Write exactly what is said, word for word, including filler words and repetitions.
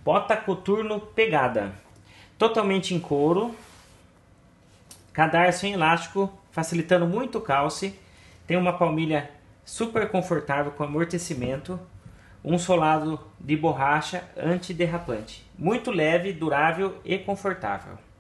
Bota coturno pegada. Totalmente em couro. Cadarço em elástico, facilitando muito o calce. Tem uma palmilha super confortável com amortecimento. Um solado de borracha antiderrapante. Muito leve, durável e confortável.